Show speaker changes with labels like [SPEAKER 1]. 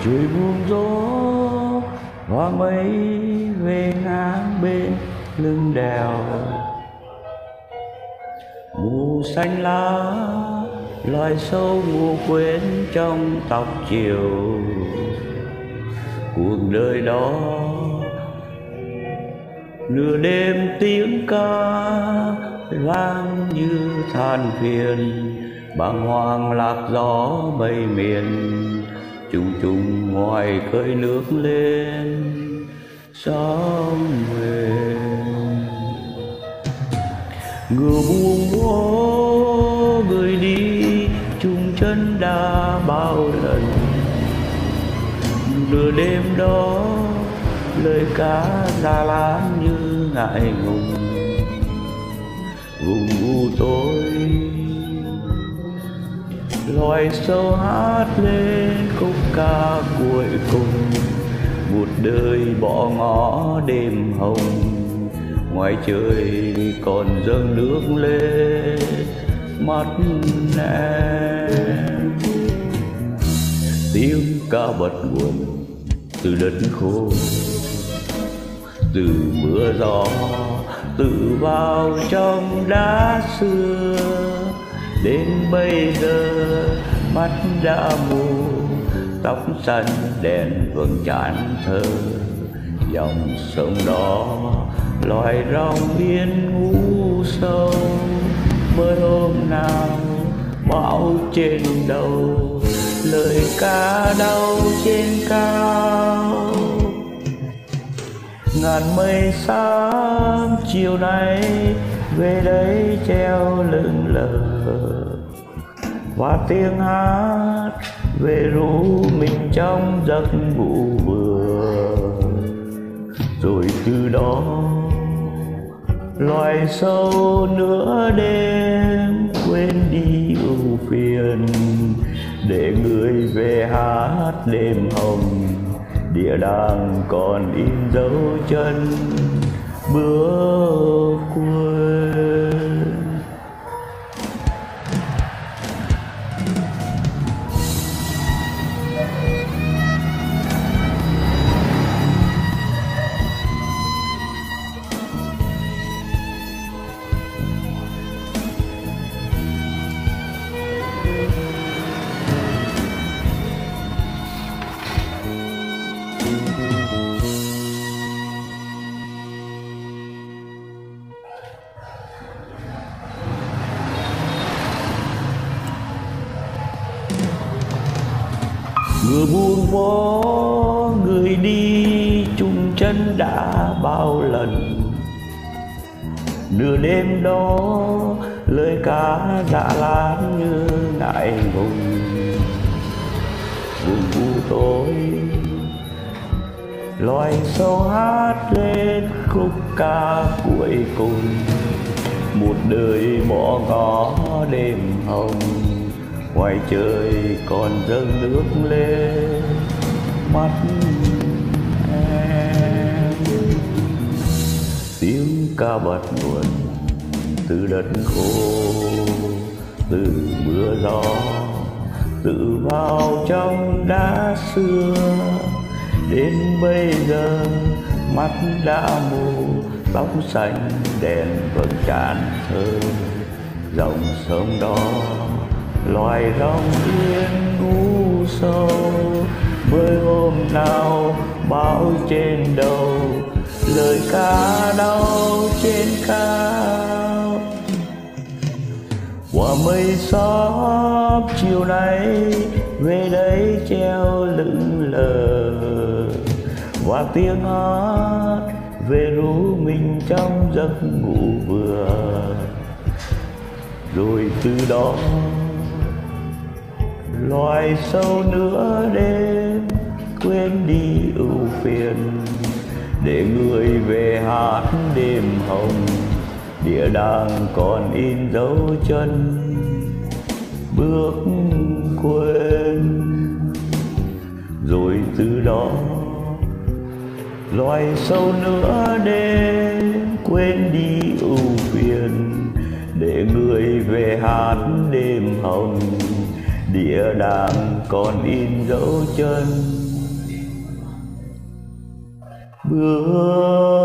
[SPEAKER 1] trời buông gió hoa mây về ngang bên lưng đèo, mù xanh lá loài sâu ngủ quên trong tóc chiều. Cuộc đời đó nửa đêm tiếng ca vang như than phiền, bàng hoàng lạc gió mây miền, chung chung ngoài khơi nước lên sóng về. Ngựa buông bó người đi chung chân đã bao lần, nửa đêm đó lời ca già láng như ngại ngùng. Vùng u tối loài sâu hát lên khúc ca cuối cùng, một đời bỏ ngỏ đêm hồng, ngoài trời còn dâng nước lên mắt em. Tiếng ca bật nguồn từ đất khô, từ mưa gió tự vào trong đá xưa. Đến bây giờ mắt đã mù, tóc xanh đèn vẫn chán thơ. Dòng sông đó loài rong yên ngủ sâu, mới hôm nào bão trên đầu, lời ca đau trên cao. Ngàn mây xám chiều nay về đây treo lững lờ, và tiếng hát về ru mình trong giấc ngủ vừa. Rồi từ đó loài sâu nửa đêm quên đi ưu phiền, để người về hát đêm hồng, địa đàng còn in dấu chân bước quên. Ngựa buông bó người đi chung chân đã bao lần, nửa đêm đó lời ca dạ láng như ngại ngùng. Vùng u tối loài sâu hát lên khúc ca cuối cùng, một đời bỏ ngỏ đêm hồng, ngoài trời còn dâng nước lên mắt em. Tiếng ca bật nguồn từ đất khô, từ mưa gió tự vào trong đá xưa. Đến bây giờ mắt đã mù, tóc xanh đèn vẫn chán thơ. Dòng sông đó loài rong yên ngủ sâu, mới hôm nào bão trên đầu, lời ca đau trên cao. Quả mây xóm chiều nay về đây treo lững lờ, và tiếng hát về ru mình trong giấc ngủ vừa. Rồi từ đó loài sâu nửa đêm quên đi ưu phiền, để người về hát đêm hồng, địa đàng còn in dấu chân bước quên. Rồi từ đó loài sâu nửa đêm quên đi ưu phiền, để người về hát đêm hồng, địa đàng còn in dấu chân bước